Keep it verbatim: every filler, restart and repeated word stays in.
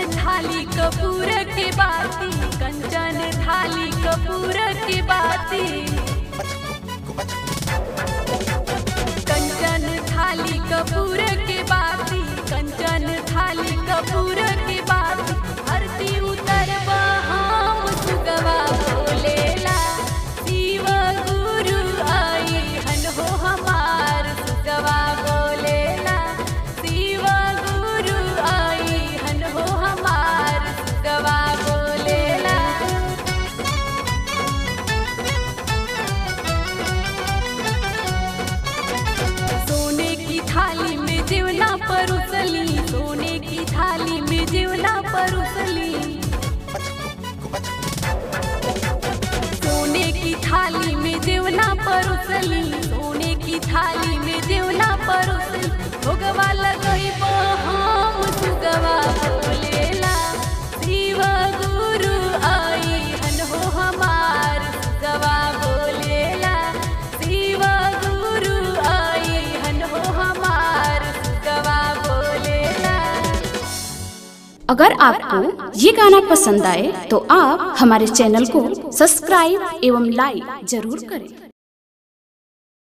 थाली कपूर के बाती, कंचन थाली कपूर के बाती, कंचन थाली कपूर के बाती, कंचन थाली कपूर के बाती। आरती उतरबा हम सुगवा बोलेला, शिव गुरु आई हन हो हमार सुगवा बोलेला, शिव गुरु आई हन हो हमार सुगवा बोलेला। सोने की थाली में जीवना परोसली, सोने की थाली में जीवना परोसली, सोने की थाली में जीवना परोसली, सोने की थाली में जीवना परोसली। भोगवा लगइबो हम सुगवा बोलेला, शिव गुरु आई हन हो हमार सुगवा बोलेला, शिव गुरु आई हन हो हमार सुगवा बोलेला। अगर आपको ये गाना पसंद आए तो आप हमारे चैनल को सब्सक्राइब एवं लाइक जरूर करें।